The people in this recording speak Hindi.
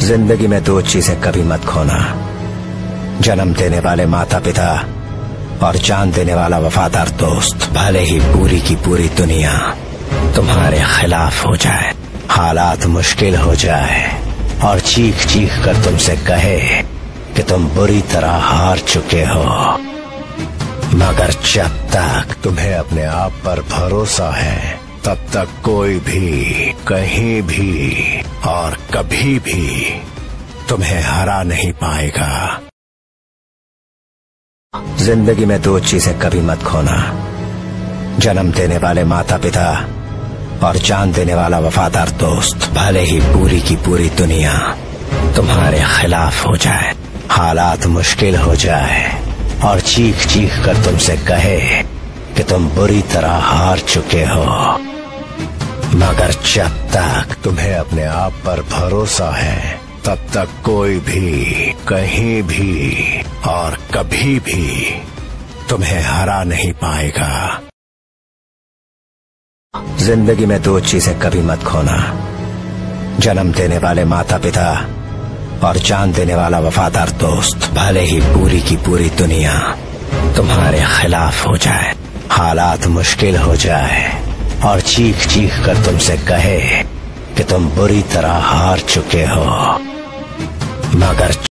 जिंदगी में दो चीजें कभी मत खोना, जन्म देने वाले माता पिता और जान देने वाला वफादार दोस्त। भले ही पूरी की पूरी दुनिया तुम्हारे खिलाफ हो जाए, हालात मुश्किल हो जाए और चीख चीख कर तुमसे कहे कि तुम बुरी तरह हार चुके हो, मगर जब तक तुम्हें अपने आप पर भरोसा है तब तक कोई भी कहीं भी और कभी भी तुम्हें हरा नहीं पाएगा। जिंदगी में दो चीजें कभी मत खोना, जन्म देने वाले माता पिता और जान देने वाला वफादार दोस्त। भले ही पूरी की पूरी दुनिया तुम्हारे खिलाफ हो जाए, हालात मुश्किल हो जाए और चीख चीख कर तुमसे कहे कि तुम बुरी तरह हार चुके हो, मगर जब तक तुम्हें अपने आप पर भरोसा है तब तक कोई भी कहीं भी और कभी भी तुम्हें हरा नहीं पाएगा। जिंदगी में दो चीजें कभी मत खोना, जन्म देने वाले माता पिता और जान देने वाला वफादार दोस्त। भले ही पूरी की पूरी दुनिया तुम्हारे खिलाफ हो जाए, हालात मुश्किल हो जाए और चीख चीख कर तुमसे कहे कि तुम बुरी तरह हार चुके हो, मगर